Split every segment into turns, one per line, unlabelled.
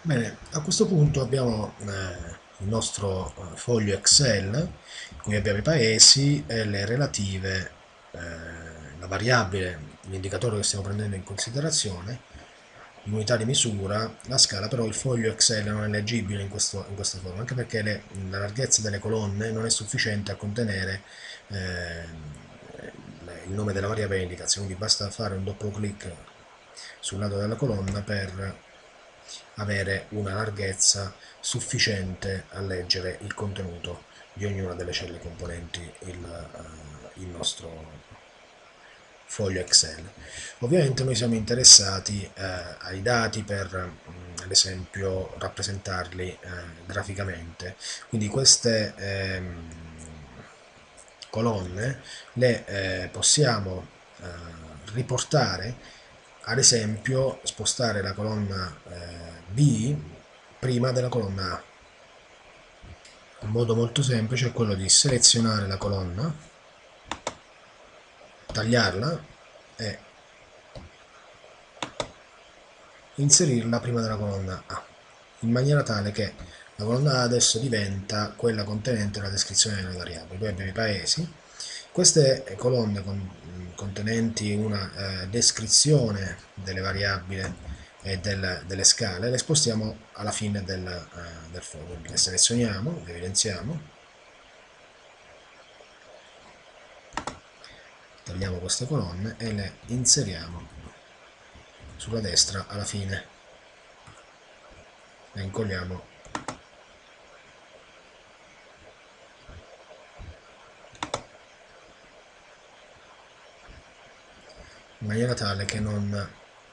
Bene, a questo punto abbiamo il nostro foglio Excel in cui abbiamo i paesi e le relative, la variabile, l'indicatore che stiamo prendendo in considerazione, l'unità di misura, la scala. Però il foglio Excel non è leggibile in questa forma, anche perché la larghezza delle colonne non è sufficiente a contenere il nome della variabile e l'indicazione, quindi basta fare un doppio clic sul lato della colonna per avere una larghezza sufficiente a leggere il contenuto di ognuna delle celle componenti il nostro foglio Excel. Ovviamente noi siamo interessati ai dati per, ad esempio, rappresentarli graficamente. Quindi queste colonne le possiamo riportare, ad esempio spostare la colonna B prima della colonna A. Un modo molto semplice è quello di selezionare la colonna, tagliarla e inserirla prima della colonna A, in maniera tale che la colonna A adesso diventa quella contenente la descrizione delle variabili. Poi abbiamo i paesi. Queste colonne contenenti una descrizione delle variabili e delle scale le spostiamo alla fine del foglio. Le selezioniamo, le evidenziamo, tagliamo queste colonne e le inseriamo sulla destra alla fine. Le incolliamo in maniera tale che non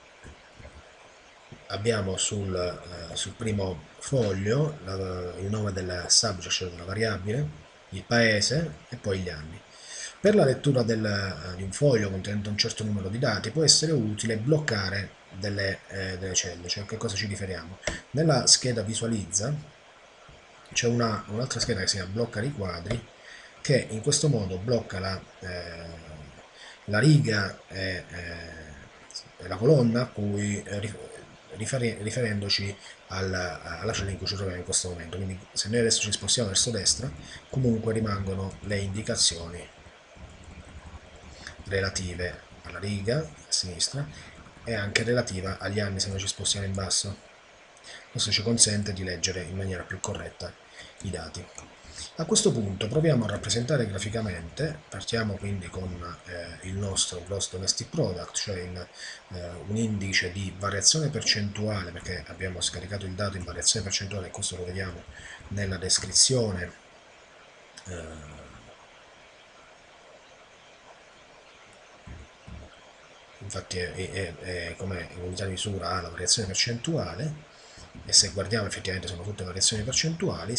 abbiamo sul primo foglio il nome del subject, cioè della variabile, il paese e poi gli anni. Per la lettura di un foglio contenente un certo numero di dati può essere utile bloccare delle celle. Cioè, a che cosa ci riferiamo? Nella scheda visualizza c'è un'altra scheda che si chiama blocca riquadri, che in questo modo blocca la riga e la colonna a cui riferendoci alla cella in cui ci troviamo in questo momento. Quindi se noi adesso ci spostiamo verso destra, comunque rimangono le indicazioni relative alla riga a sinistra e anche relativa agli anni se noi ci spostiamo in basso. Questo ci consente di leggere in maniera più corretta i dati. A questo punto proviamo a rappresentare graficamente. Partiamo quindi con il nostro gross domestic product, cioè un indice di variazione percentuale, perché abbiamo scaricato il dato in variazione percentuale e questo lo vediamo nella descrizione infatti come unità di misura ha la variazione percentuale, e se guardiamo effettivamente sono tutte variazioni percentuali.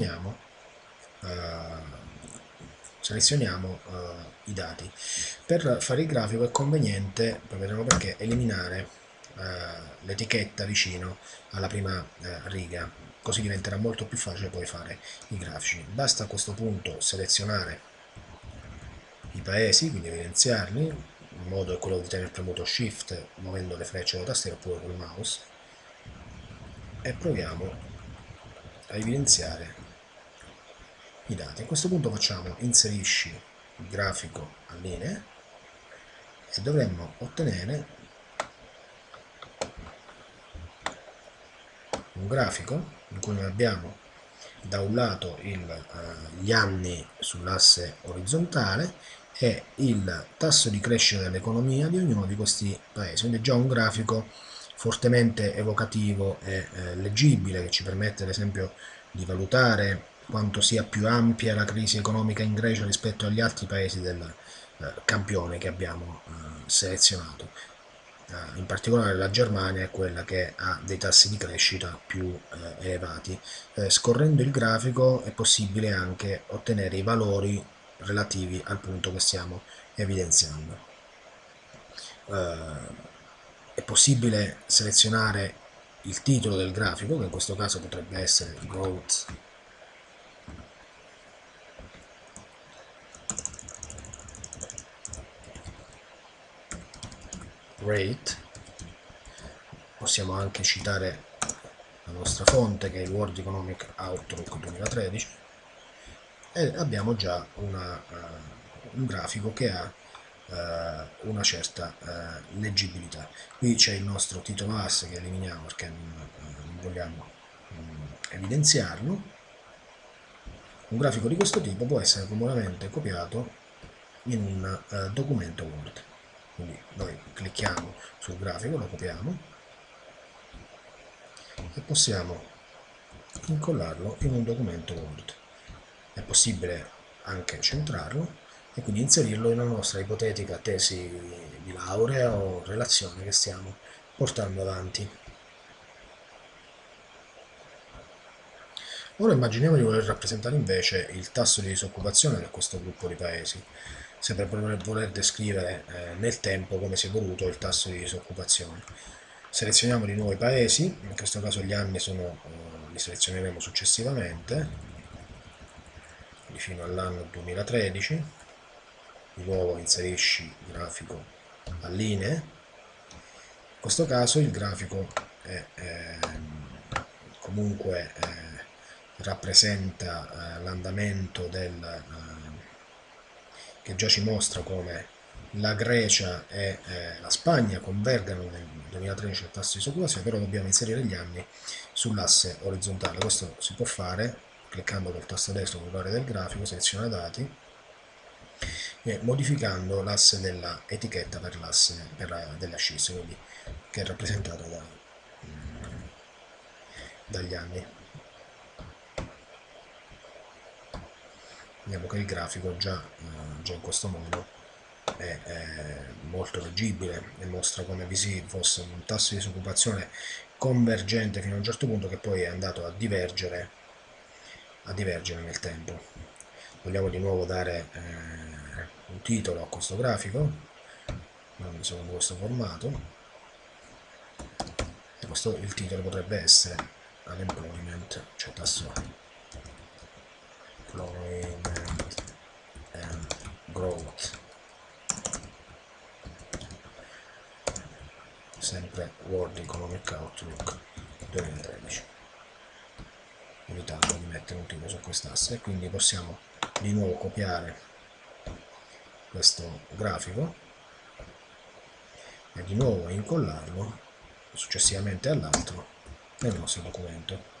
Selezioniamo i dati. Per fare il grafico è conveniente, poi vedremo perché, eliminare l'etichetta vicino alla prima riga, così diventerà molto più facile poi fare i grafici. Basta a questo punto selezionare i paesi, quindi evidenziarli. Il modo è quello di tenere premuto Shift muovendo le frecce della tastiera oppure col mouse, e proviamo a evidenziare i dati. A questo punto facciamo inserisci il grafico a linee e dovremmo ottenere un grafico in cui noi abbiamo da un lato gli anni sull'asse orizzontale e il tasso di crescita dell'economia di ognuno di questi paesi. Quindi è già un grafico fortemente evocativo e leggibile, che ci permette ad esempio di valutare quanto sia più ampia la crisi economica in Grecia rispetto agli altri paesi del campione che abbiamo selezionato. In particolare la Germania è quella che ha dei tassi di crescita più elevati. Scorrendo il grafico è possibile anche ottenere i valori relativi al punto che stiamo evidenziando. È possibile selezionare il titolo del grafico, che in questo caso potrebbe essere Growth Rate. Possiamo anche citare la nostra fonte che è il World Economic Outlook 2013 e abbiamo già un grafico che ha una certa leggibilità. Qui c'è il nostro titolo asse che eliminiamo perché non vogliamo evidenziarlo. Un grafico di questo tipo può essere comodamente copiato in un documento Word. Quindi noi clicchiamo sul grafico, lo copiamo e possiamo incollarlo in un documento Word. È possibile anche centrarlo e quindi inserirlo in una nostra ipotetica tesi di laurea o relazione che stiamo portando avanti. Ora immaginiamo di voler rappresentare invece il tasso di disoccupazione di questo gruppo di paesi, sempre per voler descrivere nel tempo come si è evoluto il tasso di disoccupazione. Selezioniamo di nuovo i paesi, in questo caso gli anni li selezioneremo successivamente, fino all'anno 2013, di nuovo inserisci il grafico a linee, in questo caso il grafico comunque rappresenta l'andamento che già ci mostra come la Grecia e la Spagna convergano nel 2013 al tasso di disoccupazione, però dobbiamo inserire gli anni sull'asse orizzontale. Questo si può fare cliccando col tasto destro sull'area del grafico, seleziona dati e modificando l'asse della etichetta per l'asse delle ascisse, quindi che è rappresentata dagli anni. Vediamo che il grafico già in questo modo è molto leggibile e mostra come vi fosse un tasso di disoccupazione convergente fino a un certo punto che poi è andato a divergere nel tempo. Vogliamo di nuovo dare un titolo a questo grafico secondo questo formato e il titolo potrebbe essere unemployment, cioè tasso employment and growth, sempre World Economic Outlook 2013, evitando di mettere un titolo su quest'asse. E quindi possiamo di nuovo copiare questo grafico e di nuovo incollarlo successivamente all'altro nel nostro documento.